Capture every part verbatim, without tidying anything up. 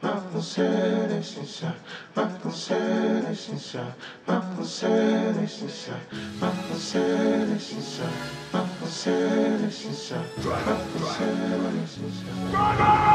ma pensée est sincère, ma pensée est sincère, ma pensée est sincère, ma pensée est sincère, ma pensée est sincère, ma pensée est sincère.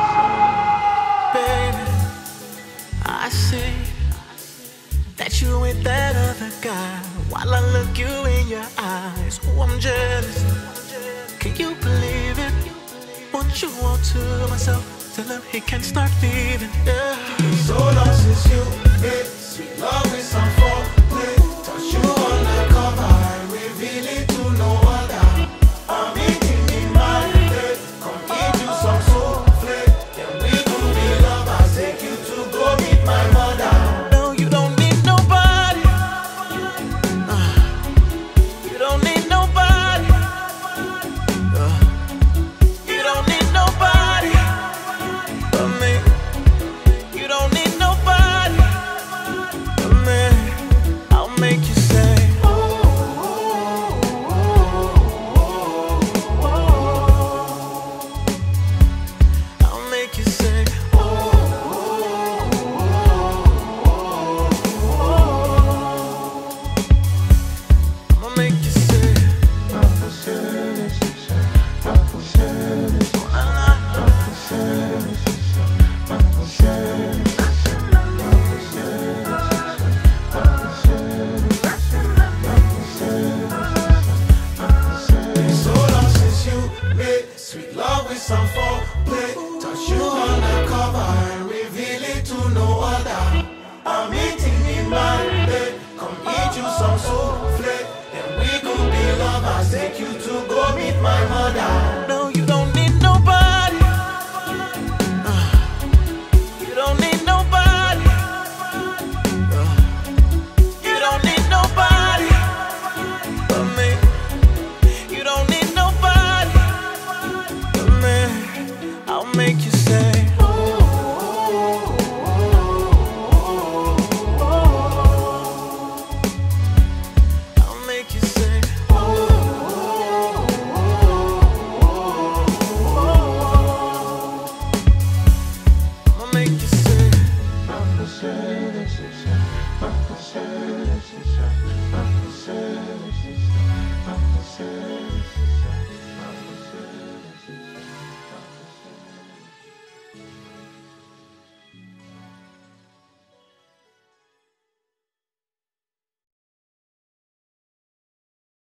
Baby, I see that you with that other guy while I look you in your eyes. Oh, I'm jealous. Can you believe it? Want you all to myself. Tell him he can start leaving. Yeah. So long since you made sweet love with some foreplay. Touch you on the cover, I reveal it to no other. I'm eating in my bed. Come eat you some souffle. Then we could be lovers. Take you to go meet my mother. No, you don't need nobody. Uh, you don't need nobody. Uh, you don't need nobody but me. You don't need nobody but me. I'll make you say, oh, oh, oh, oh, oh. I'll make you say, oh, oh, oh, oh. I'ma make you say, Ma pensée est sincère, ma pensée est sincère, ma pensée est sincère, ma pensée est sincère, ma pensée est sincère, ma pensée est sincère, ma pensée est sincère, ma pensée est sincère. So long since you made sweet love with some foreplay. Touch you on the cover and reveal it to no other. I'm eating in my bed. Come eat you some souffle. Then we could be lovers. Take you to go meet my mother. no, you don't need nobody. Uh, you don't need nobody. Uh, you don't need nobody but me. You don't need nobody but me. I'll make you